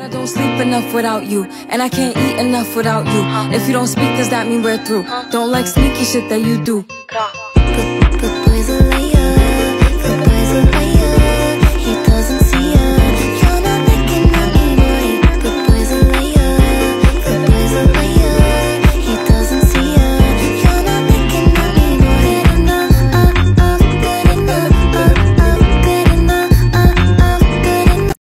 don't sleep enough without you, and I can't eat enough without you. If you don't speak, does that mean we're through? Don't like sneaky shit that you do.